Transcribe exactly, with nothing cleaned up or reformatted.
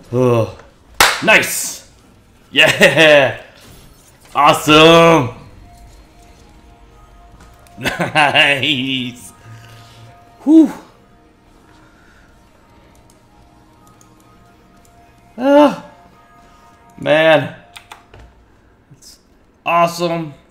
Oh, nice! Yeah! Awesome! Nice! Whew! Ah, man. It's awesome.